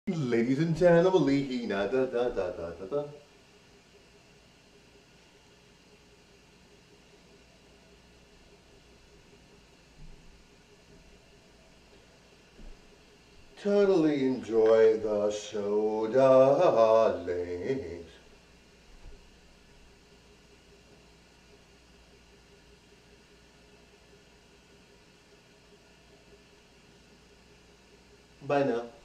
Ladies and gentlemen, da da da da da da da. Totally enjoy the show, darlings. Bye now.